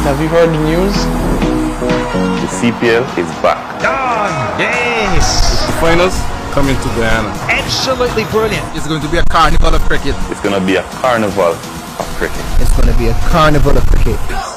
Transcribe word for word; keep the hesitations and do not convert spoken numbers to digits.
Have you heard the news? The C P L is back. Oh, yes! The finals coming to Guyana. Absolutely brilliant. It's going to be a carnival of cricket. It's going to be a carnival of cricket. It's going to be a carnival of cricket.